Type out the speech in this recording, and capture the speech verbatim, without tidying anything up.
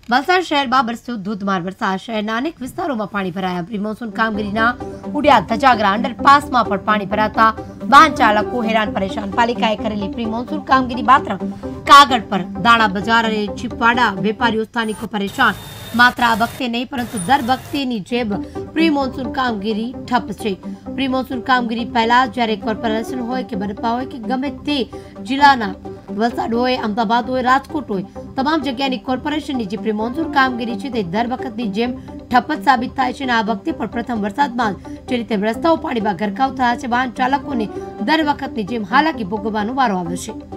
વલસાડ શહેરમાં વરસ્યો ધોધમાર વરસાદ। શહેરના અનેક વિસ્તારોમાં પાણી ભરાયા। પ્રી મોન્સૂન કામગીરીના ઉડ્યા ધજાગરા। અંડરપાસમાં પણ પાણી ભરાતા વાહન ચાલકો હેરાન પરેશાન। પાલિકાએ કરેલી પ્રી મોન્સૂન કામગીરી માત્ર કાગળ પર। દાણા બજાર અને ચીપવાડા વેપારીઓ સ્થાનિકો પરેશાન। માત્ર આ વખતે નહીં પરંતુ દર વખતેની જેમ પ્રી મોન્સૂન કામગીરી ઠપ છે। પ્રી મોન્સૂન કામગીરી પહેલા જ્યારે કોર્પોરેશન હોય કે મનપા હોય કે ગમે તે જિલ્લાના વલસાડ હોય, અમદાવાદ હોય, રાજકોટ હોય, તમામ જગ્યાની કોર્પોરેશનની જે પ્રી મોન્સૂન કામગીરી છે તે દર વખતની જેમ ઠપ જ સાબિત થાય છે। અને આ વખતે પણ પ્રથમ વરસાદમાં જે રીતે રસ્તાઓ પાણીમાં ગરકાવ થયા છે, વાહન ચાલકોને દર વખતની જેમ હાલાકી ભોગવવાનો વારો આવ્યો છે।